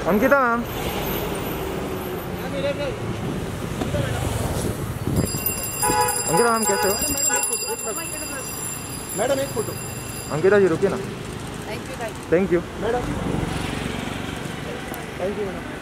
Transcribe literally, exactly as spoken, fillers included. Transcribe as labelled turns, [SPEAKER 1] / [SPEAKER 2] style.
[SPEAKER 1] Ankita ma'am, Ankita ma'am कैसे हो?
[SPEAKER 2] Madam एक फोटो।
[SPEAKER 1] अंकिता जी रुकिए ना।
[SPEAKER 3] Thank you
[SPEAKER 1] thank you
[SPEAKER 2] madam, thank you madam.